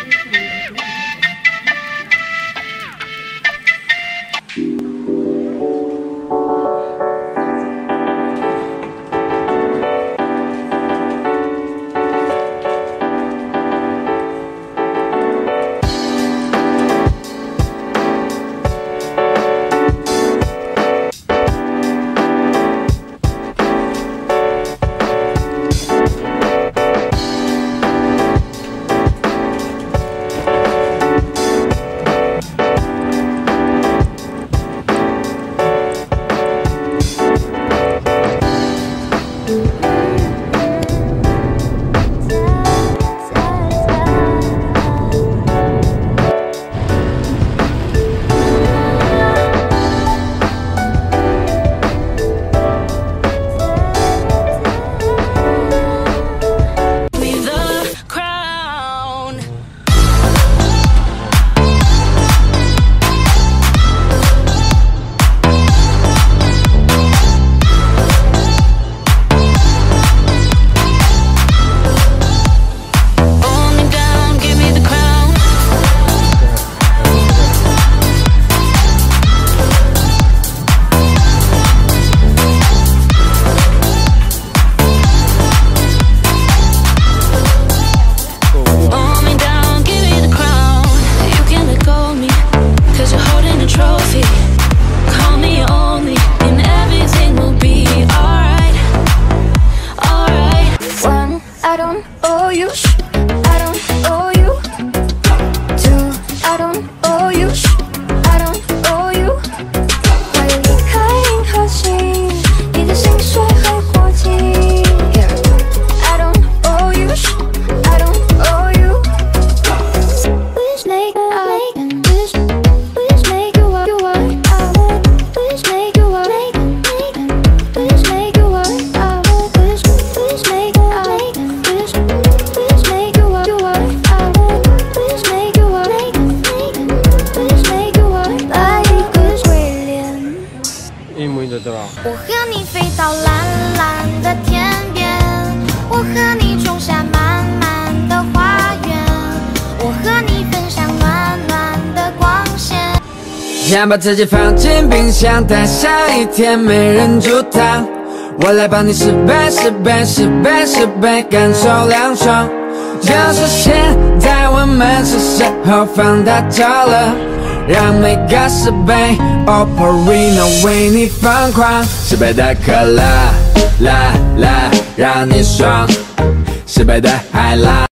我和你飞到蓝蓝的天边，我和你种下满满的花园，我和你分享暖暖的光线。 先把自己放进冰箱，待下一天没人阻挡。我来帮你10倍、10倍、10倍、10倍，感受凉爽。就是现在，我们是时候放大招了。 让每个10倍 Operino 为你疯狂，10倍的可乐，啦啦，让你爽，10倍的海浪。